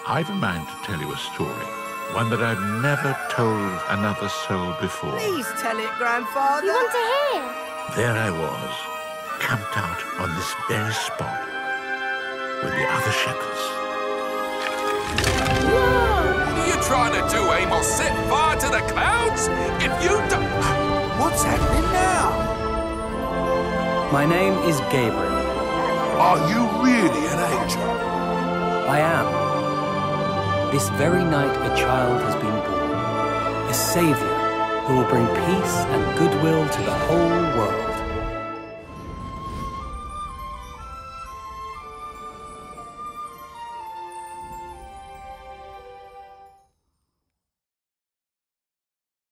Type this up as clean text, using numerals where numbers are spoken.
I've a mind to tell you a story, one that I've never told another soul before. Please tell it, Grandfather. We want to hear. There I was, camped out on this very spot with the other shepherds. Whoa! What are you trying to do, Amos? Set fire to the clouds? If you don't... What's happening now? My name is Gabriel. Are you really an angel? I am. This very night a child has been born, a saviour who will bring peace and goodwill to the whole world.